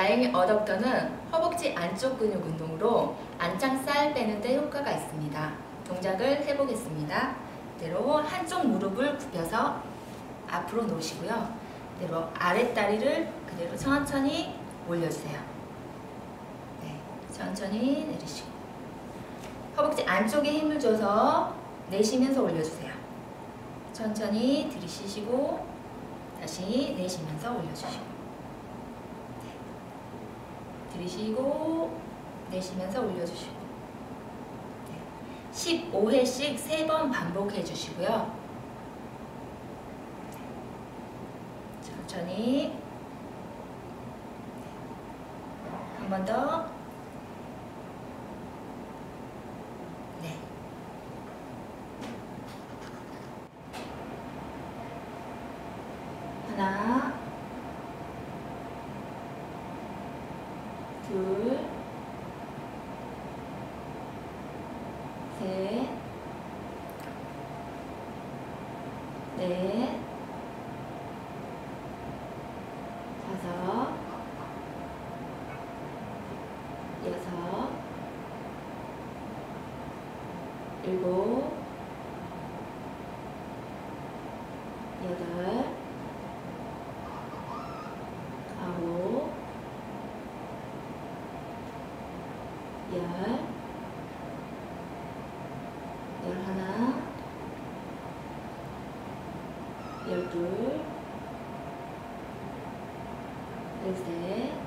다행히 어댑터는 허벅지 안쪽 근육 운동으로 안창살 빼는 데 효과가 있습니다. 동작을 해보겠습니다. 그대로 한쪽 무릎을 굽혀서 앞으로 놓으시고요. 그대로 아랫다리를 그대로 천천히 올려주세요. 네, 천천히 내리시고 허벅지 안쪽에 힘을 줘서 내쉬면서 올려주세요. 천천히 들이쉬시고 다시 내쉬면서 올려주시고 들이쉬고 내쉬면서 올려주시고 15회씩 3번 반복해 주시고요. 천천히 한 번 더. 네. 하나, 둘, 셋, 넷, 다섯, 여섯, 일곱, 여덟, 아홉, 열, 열하나, 열둘, 열셋,